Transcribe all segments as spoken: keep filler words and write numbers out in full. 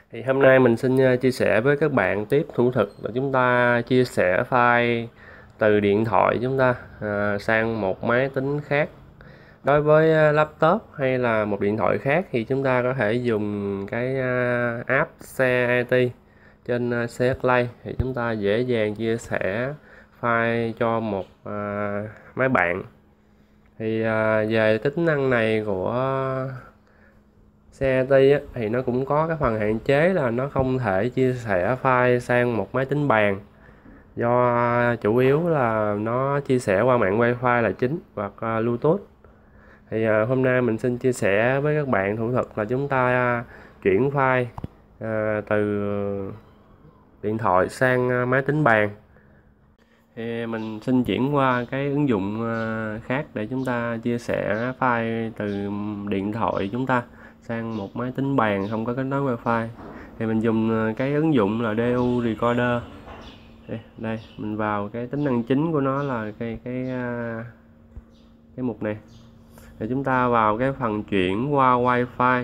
Thì hôm nay mình xin uh, chia sẻ với các bạn tiếp thủ thuật là chúng ta chia sẻ file từ điện thoại chúng ta uh, sang một máy tính khác. Đối với uh, laptop hay là một điện thoại khác thì chúng ta có thể dùng cái uh, app Share ai ti trên uh, xê ét Play, thì chúng ta dễ dàng chia sẻ file cho một uh, máy bạn. Thì uh, về tính năng này của Share ai ti á, thì nó cũng có cái phần hạn chế là nó không thể chia sẻ file sang một máy tính bàn, do chủ yếu là nó chia sẻ qua mạng Wi-Fi là chính hoặc uh, Bluetooth. Thì uh, hôm nay mình xin chia sẻ với các bạn thủ thuật là chúng ta uh, chuyển file uh, từ điện thoại sang uh, máy tính bàn. Thì mình xin chuyển qua cái ứng dụng uh, khác để chúng ta chia sẻ file từ điện thoại chúng ta sang một máy tính bàn không có kết nối Wi-Fi. Thì mình dùng cái ứng dụng là đê u Recorder. Đây, đây mình vào cái tính năng chính của nó là cái cái cái mục này. Để chúng ta vào cái phần chuyển qua Wi-Fi.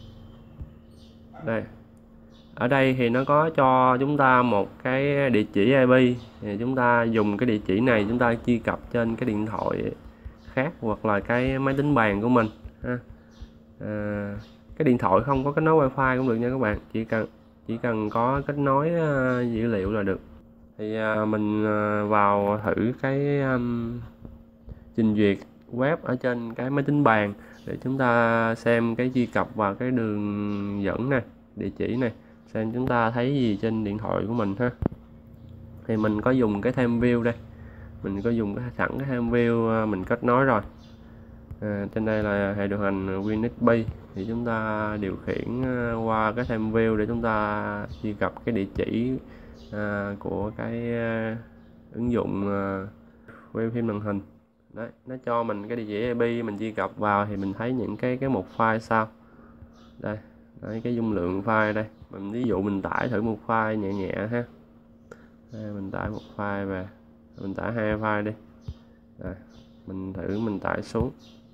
Đây. Ở đây thì nó có cho chúng ta một cái địa chỉ i pê, thì chúng ta dùng cái địa chỉ này chúng ta truy cập trên cái điện thoại khác hoặc là cái máy tính bàn của mình ha. À, cái điện thoại không có kết nối Wi-Fi cũng được nha các bạn, chỉ cần chỉ cần có kết nối uh, dữ liệu là được. Thì uh, mình uh, vào thử cái um, trình duyệt web ở trên cái máy tính bàn để chúng ta xem cái truy cập vào cái đường dẫn này, địa chỉ này, xem chúng ta thấy gì trên điện thoại của mình ha. Thì mình có dùng cái ThemeView đây, mình có dùng cái sẵn cái ThemeView mình kết nối rồi. À, trên đây là hệ điều hành WinXP, thì chúng ta điều khiển qua cái ThemeView để chúng ta truy cập cái địa chỉ à, của cái à, ứng dụng à, quay phim màn hình. Đấy, nó cho mình cái địa chỉ i pê, mình truy cập vào thì mình thấy những cái cái mục file sau. Đây, đấy, cái dung lượng file đây. Mình ví dụ mình tải thử một file nhẹ nhẹ ha. Đây, mình tải một file về, mình tải hai file đi. Đây, mình thử mình tải xuống.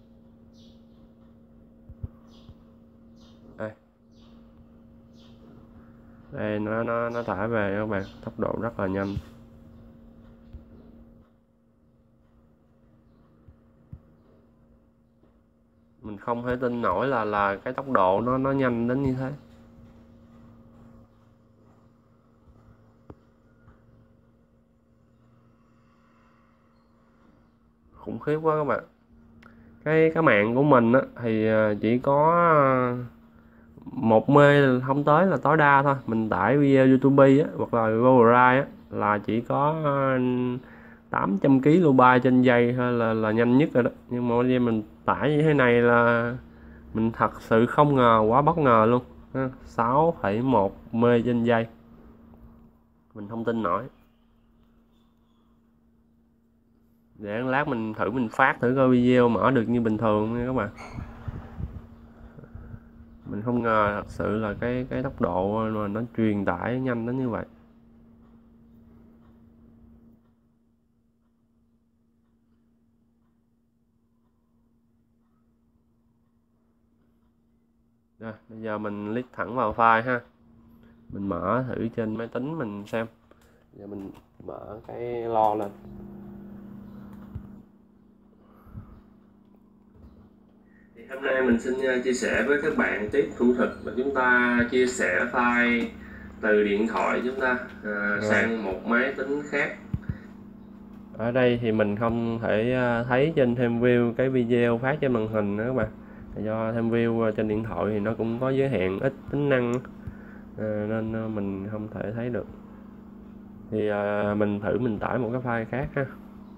Đây, đây nó nó nó tải về các bạn, tốc độ rất là nhanh. Mình không thể tin nổi là là cái tốc độ nó nó nhanh đến như thế. Khủng khiếp quá các bạn. Cái cái mạng của mình á, thì chỉ có một mê không tới là tối đa thôi. Mình tải video YouTube á, hoặc là Google Drive á, là chỉ có tám trăm ki lô bai trên giây thôi là là nhanh nhất rồi đó. Nhưng mà mình tải như thế này là mình thật sự không ngờ, quá bất ngờ luôn. sáu phẩy một mê trên giây, mình không tin nổi. Để lát mình thử mình phát thử coi video mở được như bình thường nha các bạn. Mình không ngờ thật sự là cái cái tốc độ mà nó truyền tải nhanh đến như vậy. Rồi, bây giờ mình click thẳng vào file ha. Mình mở thử trên máy tính mình xem. Giờ mình mở cái lo lên. Thì hôm nay mình xin chia sẻ với các bạn tiếp thủ thuật là chúng ta chia sẻ file từ điện thoại chúng ta à, sang một máy tính khác. Ở đây thì mình không thể thấy trên ThemeView cái video phát trên màn hình nữa các bạn. Do ThemeView trên điện thoại thì nó cũng có giới hạn ít tính năng à, nên mình không thể thấy được. Thì à, mình thử mình tải một cái file khác ha.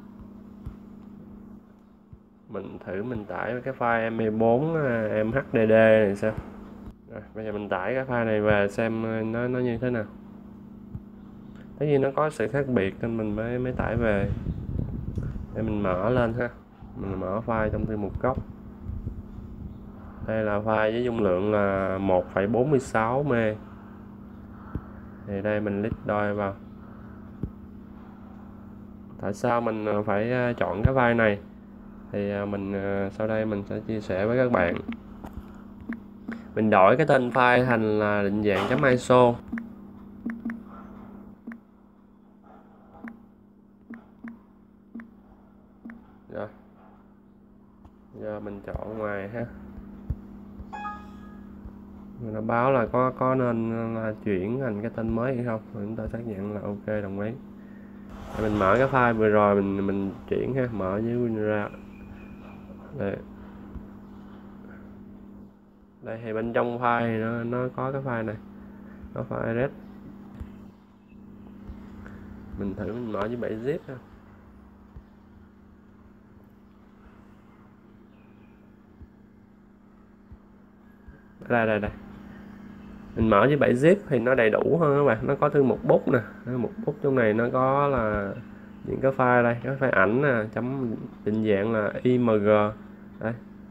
Mình thử mình tải cái file em pê bốn em hát đê đê này xem. Rồi, bây giờ mình tải cái file này về xem nó nó như thế nào. Tất nhiên nó có sự khác biệt nên mình mới mới tải về. Để mình mở lên ha. Mình mở file trong thư mục gốc. Đây là file với dung lượng là một phẩy bốn mươi sáu mê. Thì đây mình click đôi vào. Tại sao mình phải chọn cái file này? Thì mình sau đây mình sẽ chia sẻ với các bạn. mình đổi cái tên file thành là định dạng .iso. Rồi giờ mình chọn ngoài ha, nó báo là có có nên là chuyển thành cái tên mới hay không, rồi chúng ta xác nhận là ok, đồng ý. Mình mở cái file vừa rồi mình mình chuyển ha, mở với Win ra đây. Đây thì bên trong file thì nó, nó có cái file này, có file red. Mình thử mình mở với bảy zip ha. Đây đây đây, mình mở với bảy zip thì nó đầy đủ hơn các bạn, nó có thư mục book nè, mục book trong này nó có là những cái file đây, cái file ảnh nè, chấm định dạng là img đây.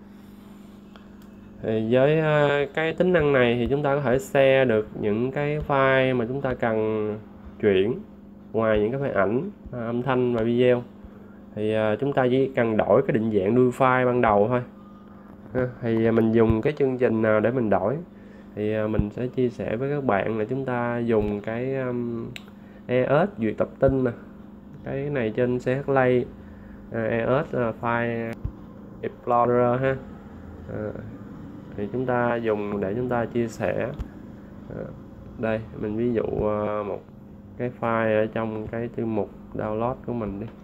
Thì với cái tính năng này thì chúng ta có thể share được những cái file mà chúng ta cần chuyển ngoài những cái file ảnh, âm thanh và video. Thì chúng ta chỉ cần đổi cái định dạng đuôi file ban đầu thôi. Thì mình dùng cái chương trình nào để mình đổi thì mình sẽ chia sẻ với các bạn là chúng ta dùng cái um, e ét duyệt tập tin nè, cái này trên xê hát Lay, e ét uh, File Explorer ha. Uh, thì chúng ta dùng để chúng ta chia sẻ. Uh, đây mình ví dụ uh, một cái file ở trong cái thư mục download của mình đi.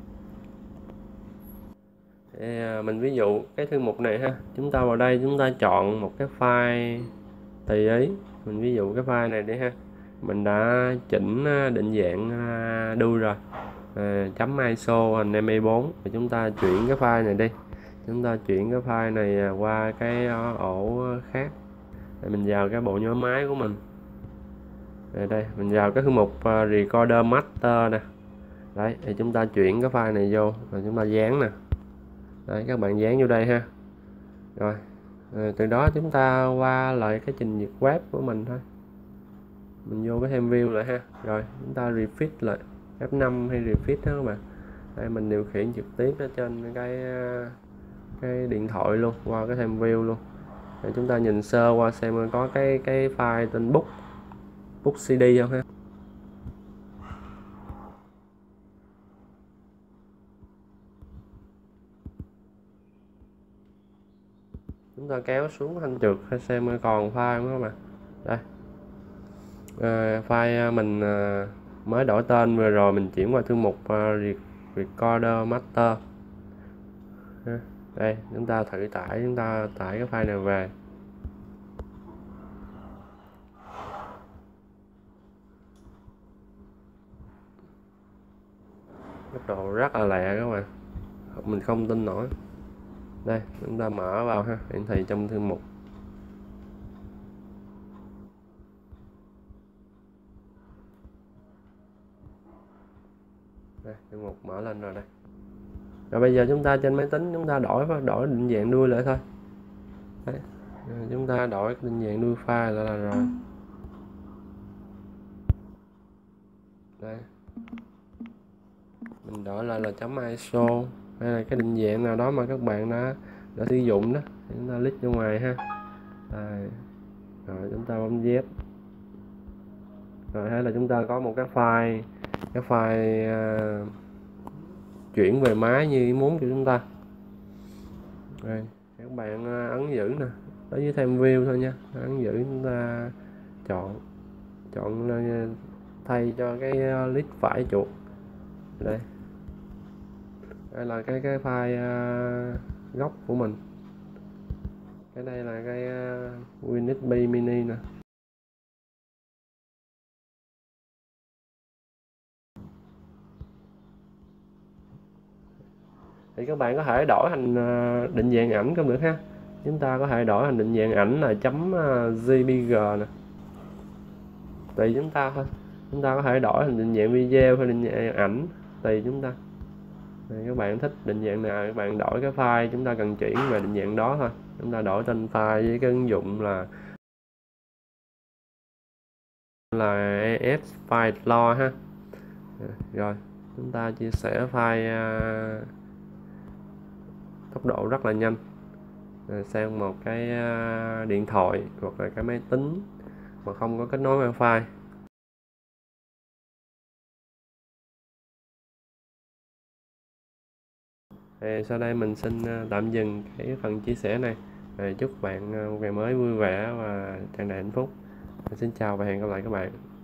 Để mình ví dụ cái thư mục này ha, chúng ta vào đây chúng ta chọn một cái file tùy ý. Mình ví dụ cái file này đi ha, mình đã chỉnh định dạng đuôi rồi, à, chấm iso thành em pê bốn, thì chúng ta chuyển cái file này đi, chúng ta chuyển cái file này qua cái ổ khác. Để mình vào cái bộ nhớ máy của mình. Đây, đây mình vào cái thư mục recorder master nè. Đấy, thì chúng ta chuyển cái file này vô rồi chúng ta dán nè. Đấy, các bạn dán vô đây ha. Rồi à, từ đó chúng ta qua lại cái trình duyệt web của mình thôi. Mình vô cái thêm view lại ha. Rồi chúng ta refit lại F năm hay refit đó các bạn. Đây mình điều khiển trực tiếp ở trên cái cái điện thoại luôn, qua cái thêm view luôn. Để chúng ta nhìn sơ qua xem có cái cái file tên book book xê đê không ha. Chúng ta kéo xuống thanh trượt hay xem còn file không các bạn. Đây à, file mình à, mới đổi tên vừa rồi, mình chuyển qua thư mục à, recorder master. Đây chúng ta thử tải, chúng ta tải cái file này về. Tốc độ rất là lẹ các bạn, mình không tin nổi. Đây chúng ta mở vào ha, hiển thị trong thư mục. Đây thư mục mở lên rồi đây. Rồi bây giờ chúng ta trên máy tính chúng ta đổi đổi định dạng đuôi lại thôi. Đấy. Rồi chúng ta đổi định dạng đuôi file lại là rồi. Đây mình đổi lại là chấm iso hay là cái định dạng nào đó mà các bạn đã đã sử dụng đó, thì chúng ta click ra ngoài ha. Đây. Rồi chúng ta bấm Z. Rồi hay là chúng ta có một cái file cái file uh, chuyển về máy như ý muốn của chúng ta. Rồi các bạn uh, ấn giữ nè, đối với thêm view thôi nha, ấn giữ chúng ta chọn chọn uh, thay cho cái uh, list phải chuột. Đây đây là cái cái file uh, gốc của mình. Cái đây là cái uh, WinXP mini nè. Thì các bạn có thể đổi thành uh, định dạng ảnh cũng được ha. Chúng ta có thể đổi thành định dạng ảnh là chấm uh, jê pê giê nè, tùy chúng ta thôi. Chúng ta có thể đổi thành định dạng video hay định dạng ảnh, tùy chúng ta. Này, các bạn thích định dạng nào các bạn đổi cái file chúng ta cần chuyển về định dạng đó thôi. Chúng ta đổi tên file với cái ứng dụng là là e ét File Explorer ha. Rồi chúng ta chia sẻ file uh, tốc độ rất là nhanh. sang một cái điện thoại hoặc là cái máy tính mà không có kết nối wifi. Thì sau đây mình xin tạm dừng cái phần chia sẻ này. Chúc bạn một ngày mới vui vẻ và tràn đầy hạnh phúc. Xin chào và hẹn gặp lại các bạn.